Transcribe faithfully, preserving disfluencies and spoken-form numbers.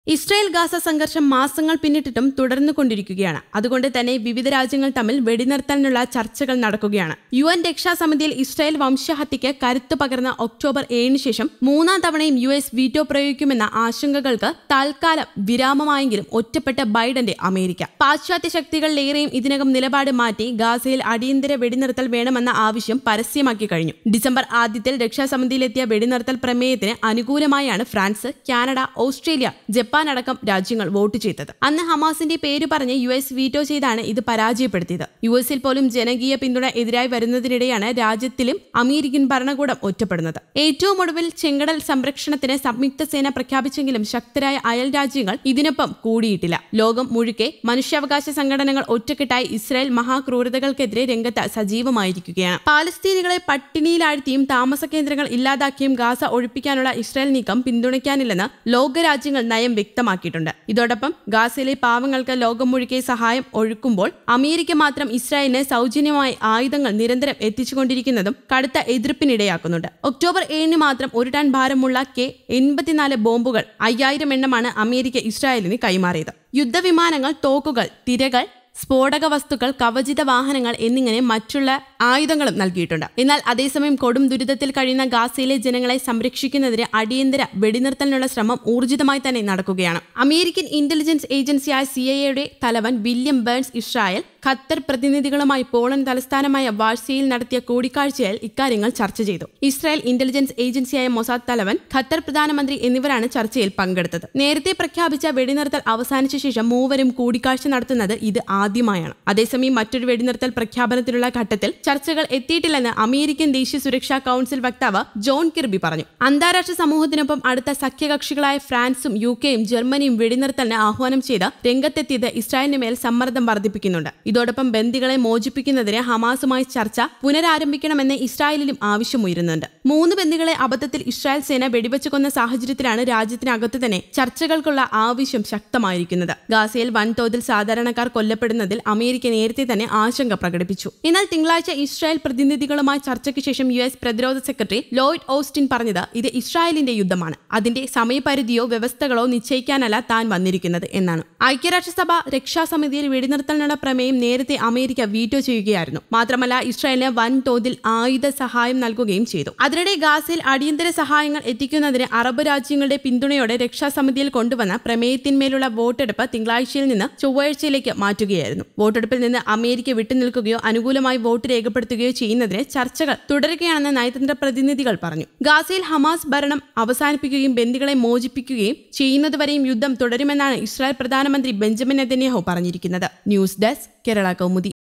Israel Gaza സംഘർഷം മാസങ്ങൾ പിന്നിട്ടിട്ടും തുടർന്നുകൊണ്ടിരിക്കുകയാണ്. അതുകൊണ്ട് തന്നെ വിവിധ രാജ്യങ്ങൾ തമ്മിൽ വെടിനിർത്തലിനുള്ള ചർച്ചകൾ നടക്കുകയാണ്. യു എൻ രക്ഷാസമിതിയിൽ ഇസ്രായേൽ വംശഹത്യയ്ക്ക് കരുത്തു പകർന്ന ഒക്ടോബർ ഏഴിന് ശേഷം മൂന്നാം തവണയും യു എസ് വീറ്റോ പ്രയോഗിക്കുമെന്ന ആശങ്കകൾക്ക് തൽക്കാലം വിരാമമായെങ്കിലും ഒറ്റപ്പെട്ട ബൈഡന്റെ അമേരിക്ക പാശ്ചാത്യ ശക്തികളിലേറെയും ഇതിനകം നിലപാട് മാറ്റി ഗാസയിൽ അടിയന്തര വെടിനിർത്തൽ വേണമെന്ന ആവശ്യം പരസ്യമാക്കി കഴിഞ്ഞു. ഡിസംബർ ആദ്യത്തിൽ രക്ഷാസമിതിയിലെത്തിയ വെടിനിർത്തൽ പ്രമേയത്തിന് അനുകൂലമായാണ് ഫ്രാൻസ്, കാനഡ, ഓസ്ട്രേലിയ, ജപ്പാൻ അടക്കം രാജ്യങ്ങൾ വോട്ട് ചെയ്തത്. അന്ന് ഹമാസിന്റെ പേര് പറഞ്ഞ് യു എസ് വീറ്റോ ചെയ്താണ് ഇത് പരാജയപ്പെടുത്തിയത്. യു എസിൽ പോലും ജനകീയ പിന്തുണ എതിരായി വരുന്നതിനിടെയാണ് രാജ്യത്തിലും അമേരിക്കൻ ഭരണകൂടം ഒറ്റപ്പെടുന്നത്. ഏറ്റവും ഒടുവിൽ ചെങ്കടൽ സംരക്ഷണത്തിന് സംയുക്ത സേന പ്രഖ്യാപിച്ചെങ്കിലും ശക്തരായ അയൽ രാജ്യങ്ങൾ ഇതിനൊപ്പം കൂടിയിട്ടില്ല. ലോകം മുഴുക്കെ മനുഷ്യാവകാശ സംഘടനകൾ ഒറ്റക്കെട്ടായി ഇസ്രായേൽ മഹാക്രൂരതകൾക്കെതിരെ രംഗത്ത് സജീവമായിരിക്കുകയാണ്. പാലസ്തീനികളെ പട്ടിണിയിലാഴ്ത്തിയും താമസ കേന്ദ്രങ്ങൾ ഇല്ലാതാക്കിയും ഗാസ ഒഴിപ്പിക്കാനുള്ള ഇസ്രായേൽ നീക്കം പിന്തുണയ്ക്കാനില്ലെന്ന് ലോകരാജ്യങ്ങൾ നയം വ്യക്തമാക്കിയിട്ടുണ്ട്. ഇതോടൊപ്പം ഗാസയിലെ പാവങ്ങൾക്ക് ലോകം മുഴുക്കെ സഹായം ഒഴുക്കുമ്പോൾ അമേരിക്ക മാത്രം ഇസ്രായേലിന് സൗജന്യമായി ആയുധങ്ങൾ നിരന്തരം എത്തിച്ചുകൊണ്ടിരിക്കുന്നതും കടുത്ത എതിർപ്പിനിടയാക്കുന്നുണ്ട്. ഒക്ടോബർ ഏഴിന് മാത്രം ഒരു ടൺ ഭാരമുള്ള കെ എൺപത്തിനാല് ബോംബുകൾ അയ്യായിരം എണ്ണമാണ് അമേരിക്ക ഇസ്രായേലിന് കൈമാറിയത്. യുദ്ധവിമാനങ്ങൾ, തോക്കുകൾ, തിരകൾ, സ്ഫോടക വസ്തുക്കൾ, കവചിത വാഹനങ്ങൾ എന്നിങ്ങനെ മറ്റുള്ള ആയുധങ്ങളും നൽകിയിട്ടുണ്ട്. എന്നാൽ അതേസമയം കൊടും ദുരിതത്തിൽ കഴിയുന്ന ഗാസയിലെ ജനങ്ങളെ സംരക്ഷിക്കുന്നതിന് അടിയന്തര വെടിനിർത്തലിനുള്ള ശ്രമം ഊർജിതമായി തന്നെ നടക്കുകയാണ്. അമേരിക്കൻ ഇന്റലിജൻസ് ഏജൻസിയായ സി ഐ എയുടെ തലവൻ വില്യം ബേൺസ് ഇസ്രായേൽ, ഖത്തർ പ്രതിനിധികളുമായി പോളണ്ട് തലസ്ഥാനമായ വാഴ്സയിൽ നടത്തിയ കൂടിക്കാഴ്ചയിൽ ഇക്കാര്യങ്ങൾ ചർച്ച ചെയ്തു. ഇസ്രായേൽ ഇന്റലിജൻസ് ഏജൻസിയായ മൊസാദ് തലവൻ, ഖത്തർ പ്രധാനമന്ത്രി എന്നിവരാണ് ചർച്ചയിൽ പങ്കെടുത്തത്. നേരത്തെ പ്രഖ്യാപിച്ച വെടിനിർത്തൽ അവസാനിച്ച ശേഷം മൂവരും കൂടിക്കാഴ്ച നടത്തുന്നത് ഇത് ആദ്യമായാണ്. അതേസമയം മറ്റൊരു വെടിനിർത്തൽ പ്രഖ്യാപനത്തിലുള്ള ഘട്ടത്തിൽ ചർച്ചകൾ എത്തിയിട്ടില്ലെന്ന് അമേരിക്കൻ ദേശീയ സുരക്ഷാ കൌൺസിൽ വക്താവ് ജോൺ കിർബി പറഞ്ഞു. അന്താരാഷ്ട്ര സമൂഹത്തിനൊപ്പം അടുത്ത സഖ്യകക്ഷികളായ ഫ്രാൻസും യു കെയും ജർമ്മനിയും വെടിനിർത്തലിന് ആഹ്വാനം ചെയ്ത് രംഗത്തെത്തിയത് ഇസ്രായേലിന് മേൽ സമ്മർദ്ദം വർദ്ധിപ്പിക്കുന്നുണ്ട്. ഇതോടൊപ്പം ബന്ദികളെ മോചിപ്പിക്കുന്നതിന് ഹമാസുമായി ചർച്ച പുനരാരംഭിക്കണമെന്ന് ഇസ്രായേലിലും ആവശ്യമുയരുന്നുണ്ട്. മൂന്ന് ബന്ദികളെ അബദ്ധത്തിൽ ഇസ്രായേൽ സേന വെടിവെച്ചു കൊന്ന സാഹചര്യത്തിലാണ് രാജ്യത്തിനകത്ത് തന്നെ ചർച്ചകൾക്കുള്ള ആവശ്യം ശക്തമായിരിക്കുന്നത്. ഗാസയിൽ വൻതോതിൽ സാധാരണക്കാർ കൊല്ലപ്പെടുന്നതിൽ അമേരിക്ക നേരത്തെ തന്നെ ആശങ്ക പ്രകടിപ്പിച്ചു. എന്നാൽ തിങ്കളാഴ്ച ഇസ്രായേൽ പ്രതിനിധികളുമായി ചർച്ചയ്ക്ക് ശേഷം യു എസ് പ്രതിരോധ സെക്രട്ടറി ലോയിഡ് ഓസ്റ്റിൻ പറഞ്ഞത് ഇത് ഇസ്രായേലിന്റെ യുദ്ധമാണ്, അതിന്റെ സമയപരിധിയോ വ്യവസ്ഥകളോ നിശ്ചയിക്കാനല്ല താൻ വന്നിരിക്കുന്നത് എന്നാണ്. ഐക്യരാഷ്ട്രസഭ രക്ഷാസമിതിയിൽ വെടിനിർത്തലിനുള്ള പ്രമേയം നേരത്തെ അമേരിക്ക വീറ്റോ ചെയ്യുകയായിരുന്നു. മാത്രമല്ല ഇസ്രായേലിന് വൻതോതിൽ ആയുധ സഹായം നൽകുകയും ചെയ്തു. അതിനിടെ ഗാസയിൽ അടിയന്തര സഹായങ്ങൾ എത്തിക്കുന്നതിന് അറബ് രാജ്യങ്ങളുടെ പിന്തുണയോടെ രക്ഷാസമിതിയിൽ കൊണ്ടുവന്ന പ്രമേയത്തിന്മേലുള്ള വോട്ടെടുപ്പ് തിങ്കളാഴ്ചയിൽ നിന്ന് ചൊവ്വാഴ്ചയിലേക്ക് മാറ്റുകയായിരുന്നു. വോട്ടെടുപ്പിൽ നിന്ന് അമേരിക്ക വിട്ടുനിൽക്കുകയോ അനുകൂലമായി വോട്ട് രേഖപ്പെടുത്തുകയോ ചെയ്യുന്നതിന് ചർച്ചകൾ തുടരുകയാണെന്ന് നയതന്ത്ര പ്രതിനിധികൾ പറഞ്ഞു. ഗാസയിൽ ഹമാസ് ഭരണം അവസാനിപ്പിക്കുകയും ബന്ദികളെ മോചിപ്പിക്കുകയും ചെയ്യുന്നതുവരെയും യുദ്ധം തുടരുമെന്നാണ് ഇസ്രായേൽ പ്രധാനമന്ത്രി ബെഞ്ചമിൻ നെതന്യാഹു പറഞ്ഞിരിക്കുന്നത്. News desk, Kerala Kaumudi.